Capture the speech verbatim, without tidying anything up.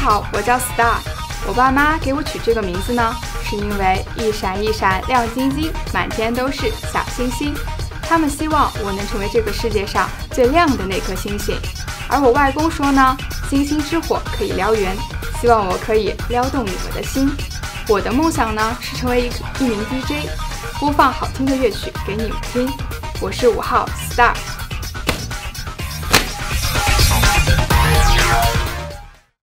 好，我叫 Star。我爸妈给我取这个名字呢，是因为一闪一闪亮晶晶，满天都是小星星。他们希望我能成为这个世界上最亮的那颗星星。而我外公说呢，星星之火可以燎原，希望我可以撩动你们的心。我的梦想呢，是成为一一名 D J， 播放好听的乐曲给你们听。我是五号 Star。